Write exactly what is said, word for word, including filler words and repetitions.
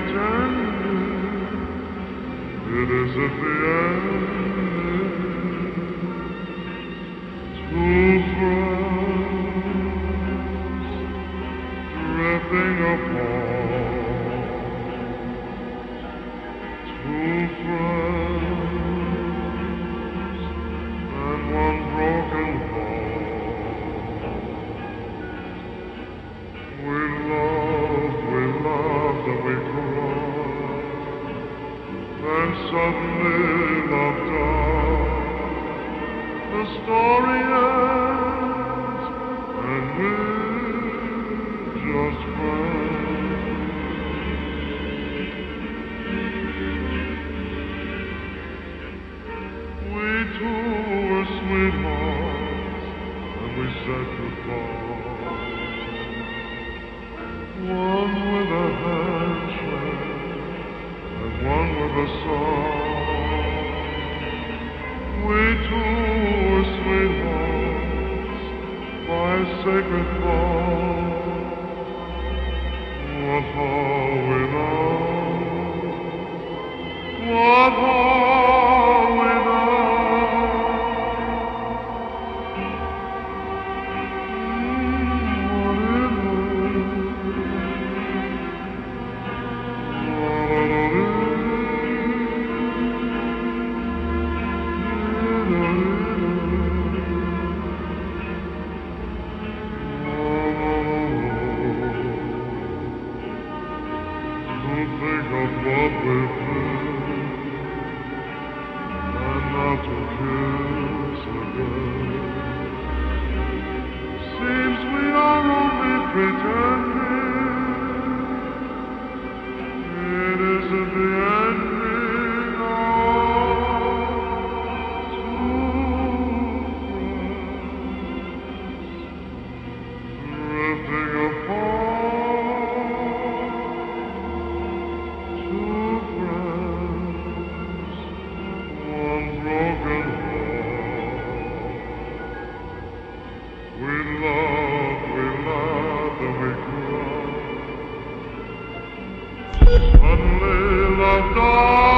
pretending it isn't the end. Two friends drifting apart. Two friends and one broken heart. We loved, we loved and we cried. Then suddenly love died. The story ends, and we're just friends. We two were sweethearts, and we said goodbye. One with a handshake, and one with a song. We two were sweethearts by a sacred bond. What are we now? What are we now? Think of what we've been, and now to kiss again. Seems we are only pretending. It isn't the ending of two friends drifting apart. We loved, we loved and we cried. Suddenly love died.